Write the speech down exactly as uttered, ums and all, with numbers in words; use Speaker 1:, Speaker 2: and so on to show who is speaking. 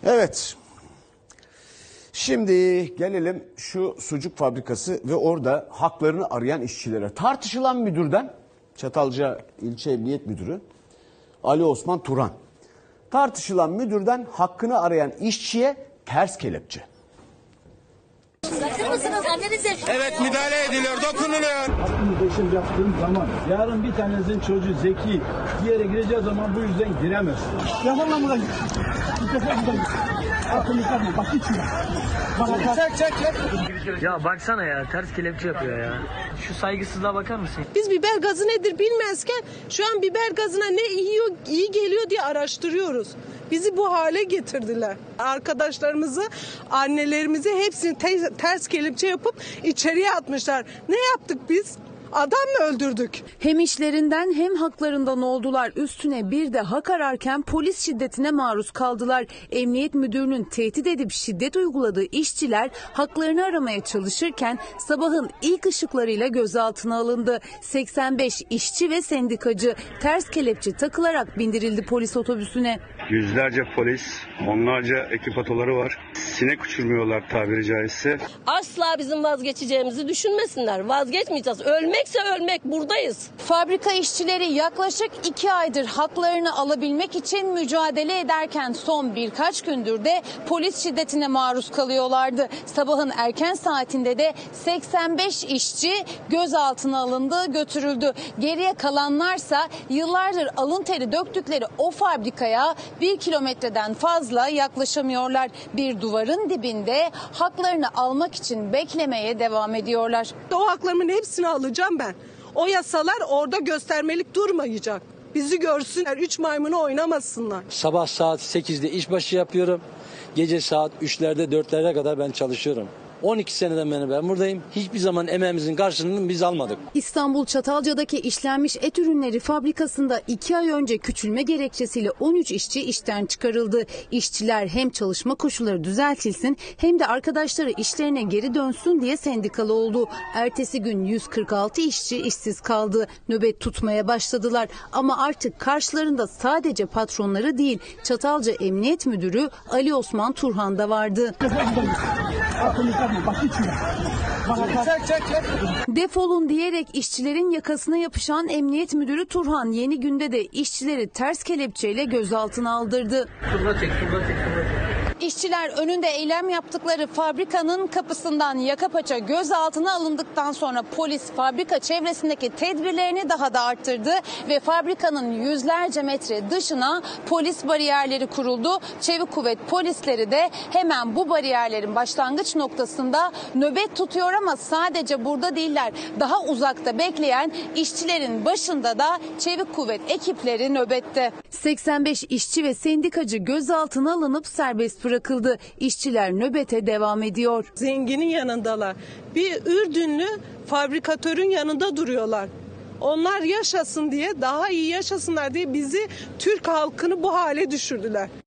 Speaker 1: Evet. Şimdi gelelim şu sucuk fabrikası ve orada haklarını arayan işçilere. Tartışılan müdürden, Çatalca İlçe Emniyet Müdürü Ali Osman Turhan. Tartışılan müdürden hakkını arayan işçiye ters kelepçe.
Speaker 2: Bırakır mısınız annenize?
Speaker 3: Evet, müdahale ediliyor, dokunuluyor.
Speaker 4: Hakkımı peşin yaptığım zaman yarın bir tanesinin çocuğu zeki bir yere gireceği zaman bu yüzden giremez. Yapın lan burayı. Hakkımı yapma, bak hiç mi? Çek çek çek.
Speaker 5: Ya baksana ya, ters kelepçe yapıyor ya. Şu saygısızlığa bakar mısın?
Speaker 6: Biz biber gazı nedir bilmezken şu an biber gazına ne iyi, iyi geliyor diye araştırıyoruz. Bizi bu hale getirdiler. Arkadaşlarımızı, annelerimizi hepsini te- ters kelepçe yapıp içeriye atmışlar. Ne yaptık biz? Adam mı öldürdük?
Speaker 7: Hem işlerinden hem haklarından oldular. Üstüne bir de hak ararken polis şiddetine maruz kaldılar. Emniyet müdürünün tehdit edip şiddet uyguladığı işçiler haklarını aramaya çalışırken sabahın ilk ışıklarıyla gözaltına alındı. seksen beş işçi ve sendikacı ters kelepçe takılarak bindirildi polis otobüsüne.
Speaker 8: Yüzlerce polis, onlarca ekip otoları var. Sinek uçurmuyorlar tabiri caizse.
Speaker 2: Asla bizim vazgeçeceğimizi düşünmesinler. Vazgeçmeyeceğiz. Ölmekse ölmek, buradayız.
Speaker 7: Fabrika işçileri yaklaşık iki aydır haklarını alabilmek için mücadele ederken son birkaç gündür de polis şiddetine maruz kalıyorlardı. Sabahın erken saatinde de seksen beş işçi gözaltına alındı, götürüldü. Geriye kalanlarsa yıllardır alın teri döktükleri o fabrikaya bir kilometreden fazla yaklaşamıyorlar. Bir duvarın dibinde haklarını almak için beklemeye devam ediyorlar.
Speaker 6: O haklarımın hepsini alacağım ben. O yasalar orada göstermelik durmayacak. Bizi görsünler, üç maymunu oynamasınlar.
Speaker 9: Sabah saat sekizde işbaşı yapıyorum. Gece saat üçlerde dörtlere kadar ben çalışıyorum. on iki seneden beri ben buradayım. Hiçbir zaman emeğimizin karşılığını biz almadık.
Speaker 7: İstanbul Çatalca'daki işlenmiş et ürünleri fabrikasında iki ay önce küçülme gerekçesiyle on üç işçi işten çıkarıldı. İşçiler hem çalışma koşulları düzeltilsin hem de arkadaşları işlerine geri dönsün diye sendikalı oldu. Ertesi gün yüz kırk altı işçi işsiz kaldı. Nöbet tutmaya başladılar ama artık karşılarında sadece patronları değil Çatalca Emniyet Müdürü Ali Osman Turhan da vardı. Defolun diyerek işçilerin yakasına yapışan Emniyet Müdürü Turhan yeni günde de işçileri ters kelepçeyle gözaltına aldırdı.
Speaker 5: Turla çek, turla çek, turla çek.
Speaker 7: İşçiler önünde eylem yaptıkları fabrikanın kapısından yaka paça gözaltına alındıktan sonra polis fabrika çevresindeki tedbirlerini daha da arttırdı ve fabrikanın yüzlerce metre dışına polis bariyerleri kuruldu. Çevik kuvvet polisleri de hemen bu bariyerlerin başlangıç noktasında nöbet tutuyor ama sadece burada değiller. Daha uzakta bekleyen işçilerin başında da çevik kuvvet ekipleri nöbette. seksen beş işçi ve sendikacı gözaltına alınıp serbest bırakıldı. İşçiler nöbete devam ediyor.
Speaker 6: Zenginin yanındalar. Bir Ürdünlü fabrikatörün yanında duruyorlar. Onlar yaşasın diye, daha iyi yaşasınlar diye bizi, Türk halkını bu hale düşürdüler.